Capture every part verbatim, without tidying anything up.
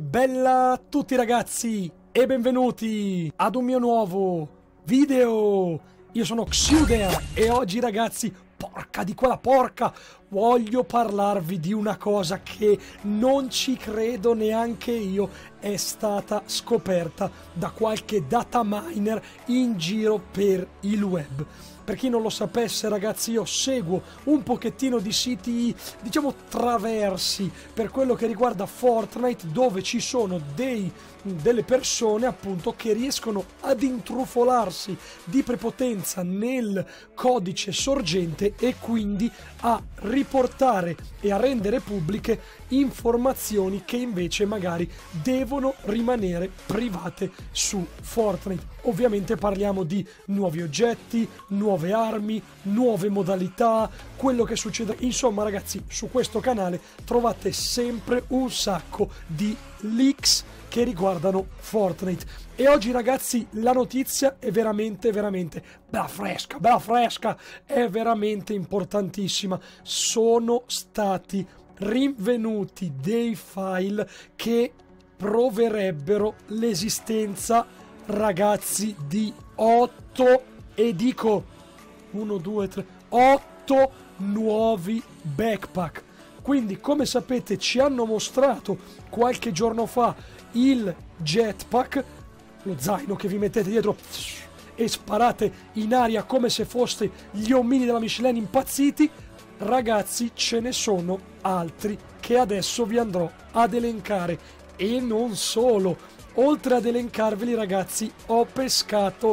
Bella a tutti ragazzi e benvenuti ad un mio nuovo video. Io sono Xuder e oggi ragazzi, porca di quella porca, voglio parlarvi di una cosa che non ci credo neanche io è stata scoperta da qualche data miner in giro per il web. Per chi non lo sapesse ragazzi, io seguo un pochettino di siti, diciamo, traversi per quello che riguarda Fortnite, dove ci sono dei, delle persone appunto che riescono ad intrufolarsi di prepotenza nel codice sorgente e quindi a riportare e a rendere pubbliche informazioni che invece magari devono rimanere private su Fortnite. Ovviamente parliamo di nuovi oggetti, nuove armi, nuove modalità, quello che succede. Insomma ragazzi, su questo canale trovate sempre un sacco di leaks che riguardano Fortnite. E oggi ragazzi la notizia è veramente veramente bella fresca, bella fresca, è veramente importantissima. Sono stati rinvenuti dei file che proverebbero l'esistenza, ragazzi, di otto, e dico uno, due, tre, otto nuovi backpack. Quindi, come sapete, ci hanno mostrato qualche giorno fa il jetpack, lo zaino che vi mettete dietro e sparate in aria come se foste gli omini della Michelin impazziti. Ragazzi, ce ne sono altri che adesso vi andrò ad elencare. E non solo, oltre ad elencarveli ragazzi, ho pescato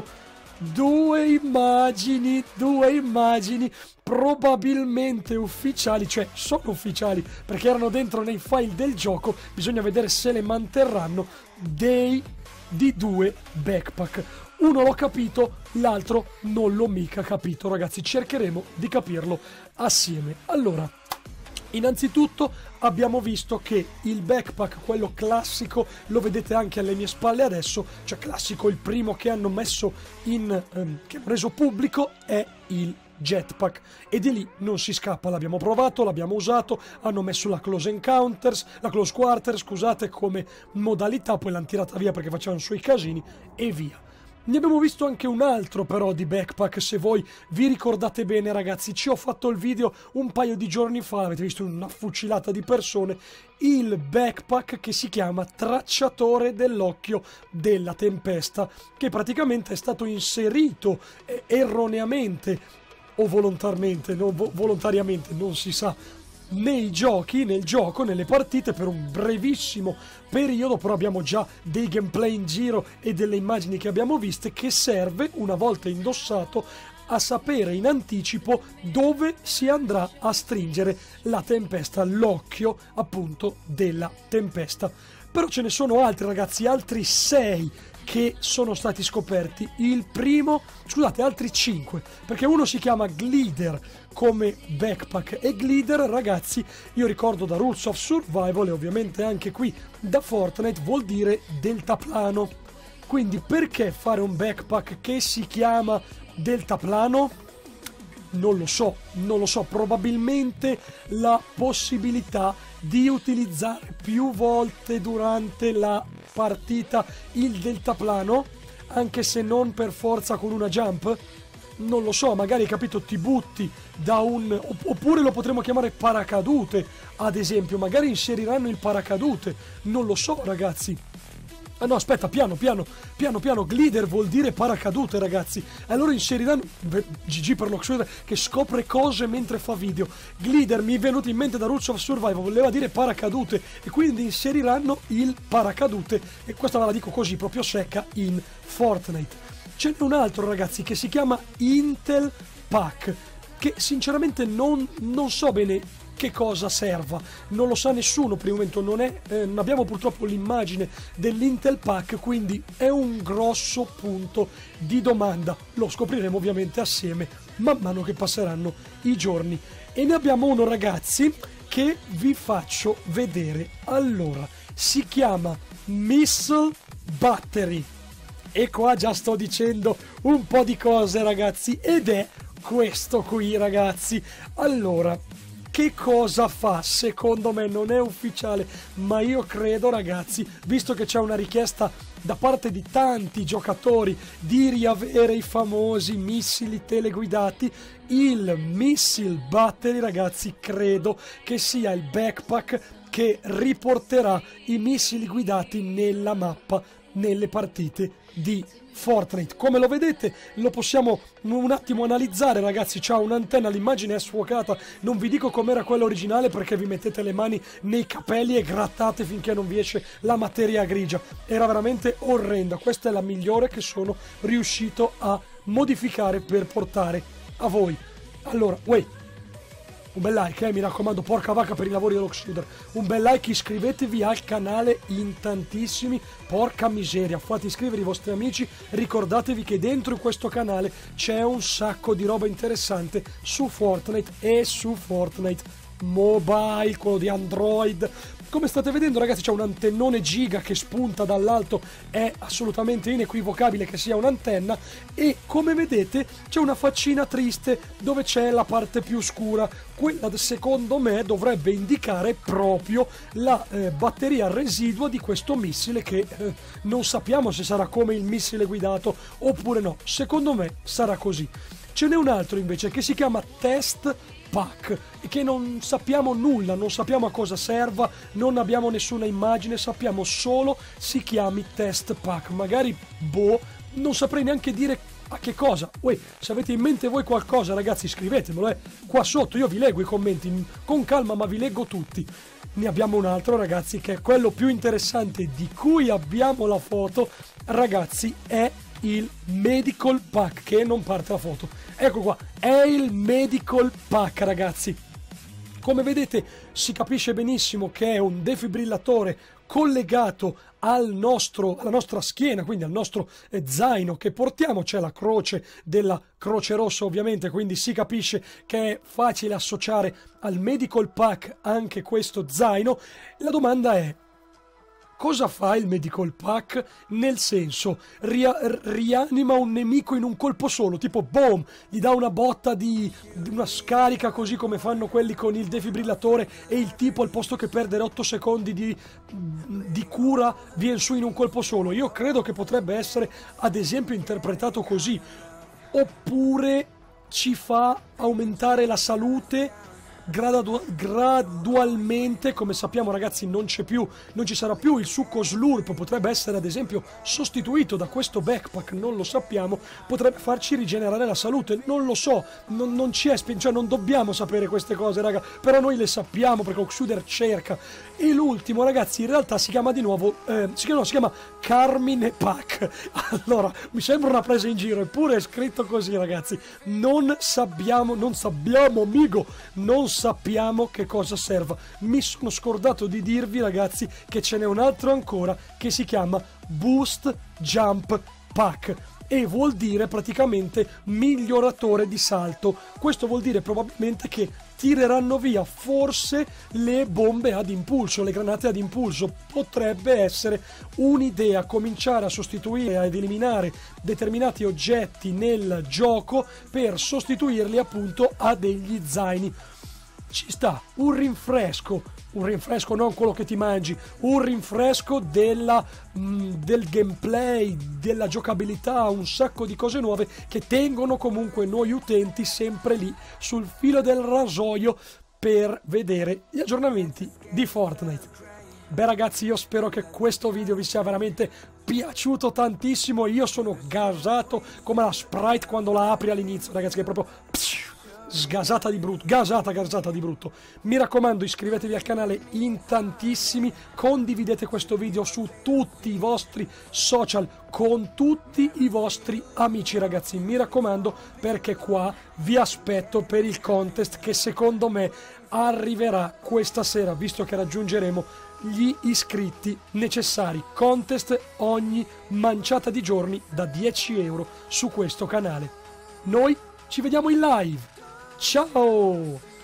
due immagini, due immagini probabilmente ufficiali, cioè sono ufficiali perché erano dentro nei file del gioco, bisogna vedere se le manterranno, dei di due backpack. Uno l'ho capito, l'altro non l'ho mica capito ragazzi, cercheremo di capirlo assieme. Allora, innanzitutto abbiamo visto che il backpack, quello classico, lo vedete anche alle mie spalle adesso, cioè classico, il primo che hanno messo in, um, che hanno reso pubblico, è il jetpack, e di lì non si scappa. L'abbiamo provato, l'abbiamo usato, hanno messo la close encounters, la close quarter, scusate, come modalità, poi l'hanno tirata via perché facevano suoi casini e via. Ne abbiamo visto anche un altro però di backpack, se voi vi ricordate bene ragazzi, ci ho fatto il video un paio di giorni fa, avete visto una fucilata di persone, il backpack che si chiama Tracciatore dell'Occhio della Tempesta, che praticamente è stato inserito eh, erroneamente o volontarmente, no, vo volontariamente, non si sa, nei giochi, nel gioco, nelle partite per un brevissimo periodo, però abbiamo già dei gameplay in giro e delle immagini che abbiamo viste, che serve, una volta indossato, a sapere in anticipo dove si andrà a stringere la tempesta, l'occhio appunto della tempesta. Però ce ne sono altri ragazzi, altri sei che sono stati scoperti. Il primo, scusate, altri cinque, perché uno si chiama Glider come backpack, e Glider ragazzi, io ricordo da Rules of Survival e ovviamente anche qui da Fortnite, vuol dire deltaplano. Quindi perché fare un backpack che si chiama deltaplano? Non lo so, non lo so, probabilmente la possibilità di utilizzare più volte durante la partita il deltaplano, anche se non per forza con una jump. Non lo so, magari, capito, ti butti da un... oppure lo potremmo chiamare paracadute, ad esempio, magari inseriranno il paracadute, non lo so ragazzi. Ah no, aspetta, piano piano, piano piano, Glider vuol dire paracadute ragazzi, allora inseriranno, G G per lo Xuder che scopre cose mentre fa video. Glider mi è venuto in mente da Rules of Survival, voleva dire paracadute, e quindi inseriranno il paracadute, e questa ve la dico così proprio secca, in Fortnite. Ce n'è un altro ragazzi che si chiama Intel Pack, che sinceramente non, non so bene che cosa serva, non lo sa nessuno per il momento, non, è, eh, non abbiamo purtroppo l'immagine dell'Intel Pack, quindi è un grosso punto di domanda. Lo scopriremo ovviamente assieme man mano che passeranno i giorni. E ne abbiamo uno ragazzi che vi faccio vedere. Allora, si chiama Missile Battery, e qua già sto dicendo un po' di cose ragazzi, ed è questo qui ragazzi. Allora, che cosa fa? Secondo me non è ufficiale, ma io credo, ragazzi, visto che c'è una richiesta da parte di tanti giocatori di riavere i famosi missili teleguidati, il Missile Battery, ragazzi, credo che sia il backpack che riporterà i missili guidati nella mappa, nelle partite di Fortnite. Come lo vedete, lo possiamo un attimo analizzare, ragazzi. C'ha un'antenna, l'immagine è sfocata, non vi dico com'era quella originale perché vi mettete le mani nei capelli e grattate finché non vi esce la materia grigia. Era veramente orrenda. Questa è la migliore che sono riuscito a modificare per portare a voi. Allora, uè, un bel like, eh, mi raccomando, porca vacca per i lavori dello Xuder. Un bel like, iscrivetevi al canale in tantissimi, porca miseria, fate iscrivere i vostri amici, ricordatevi che dentro in questo canale c'è un sacco di roba interessante su Fortnite e su Fortnite Mobile, quello di Android. Come state vedendo, ragazzi, c'è un antennone giga che spunta dall'alto, è assolutamente inequivocabile che sia un'antenna, e come vedete c'è una faccina triste dove c'è la parte più scura. Quella secondo me dovrebbe indicare proprio la eh, batteria residua di questo missile che eh, non sappiamo se sarà come il missile guidato oppure no. Secondo me sarà così. Ce n'è un altro invece che si chiama Test Pack e che non sappiamo nulla, non sappiamo a cosa serva, non abbiamo nessuna immagine, sappiamo solo si chiami Test Pack. Magari, boh, non saprei neanche dire a che cosa. Uè, se avete in mente voi qualcosa, ragazzi, scrivetemelo, eh, qua sotto, io vi leggo i commenti con calma, ma vi leggo tutti. Ne abbiamo un altro, ragazzi, che è quello più interessante, di cui abbiamo la foto, ragazzi, è il Medical Pack, che non parte la foto. Ecco qua, è il Medical Pack, ragazzi. Come vedete si capisce benissimo che è un defibrillatore collegato al nostro, alla nostra schiena, quindi al nostro eh, zaino che portiamo. C'è la croce della Croce Rossa ovviamente, quindi si capisce che è facile associare al Medical Pack anche questo zaino. La domanda è: cosa fa il Medical Pack? Nel senso, ria rianima un nemico in un colpo solo, tipo boom, gli dà una botta di, di una scarica, così come fanno quelli con il defibrillatore, e il tipo al posto che perdere otto secondi di, di cura viene su in un colpo solo. Io credo che potrebbe essere ad esempio interpretato così. Oppure ci fa aumentare la salute Gradu gradualmente. Come sappiamo, ragazzi, non c'è più, non ci sarà più il succo slurp, potrebbe essere ad esempio sostituito da questo backpack, non lo sappiamo, potrebbe farci rigenerare la salute, non lo so, non, non ci è, cioè non dobbiamo sapere queste cose, raga, però noi le sappiamo perché Oxuder cerca. E l'ultimo, ragazzi, in realtà si chiama di nuovo, eh, si, chiama, si chiama Carmine Pack. Allora, mi sembra una presa in giro, eppure è scritto così, ragazzi. Non sappiamo, non sappiamo, amico, non sappiamo che cosa serva. Mi sono scordato di dirvi, ragazzi, che ce n'è un altro ancora che si chiama Boost Jump Pack, e vuol dire praticamente miglioratore di salto. Questo vuol dire probabilmente che tireranno via forse le bombe ad impulso, le granate ad impulso. Potrebbe essere un'idea cominciare a sostituire, ad eliminare determinati oggetti nel gioco per sostituirli appunto a degli zaini. Ci sta, un rinfresco, un rinfresco non quello che ti mangi, un rinfresco della, mh, del gameplay, della giocabilità, un sacco di cose nuove che tengono comunque noi utenti sempre lì sul filo del rasoio per vedere gli aggiornamenti di Fortnite. Beh, ragazzi, io spero che questo video vi sia veramente piaciuto tantissimo. Io sono gasato come la Sprite quando la apri all'inizio, ragazzi, che è proprio sgasata di brutto, gasata, gasata di brutto. Mi raccomando, iscrivetevi al canale in tantissimi, condividete questo video su tutti i vostri social, con tutti i vostri amici, ragazzi, mi raccomando, perché qua vi aspetto per il contest che secondo me arriverà questa sera, visto che raggiungeremo gli iscritti necessari. Contest ogni manciata di giorni da dieci euro su questo canale. Noi ci vediamo in live. Ciao!